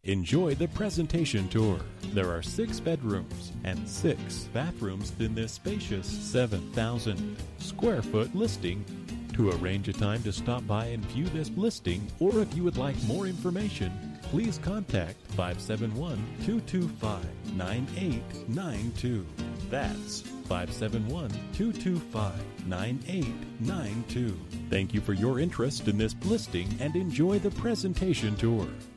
Enjoy the presentation tour. There are 6 bedrooms and 6 bathrooms in this spacious 7,000 square foot listing. To arrange a time to stop by and view this listing, or if you would like more information, please contact 571-225-9892. That's 571-225-9892. Thank you for your interest in this listing and enjoy the presentation tour.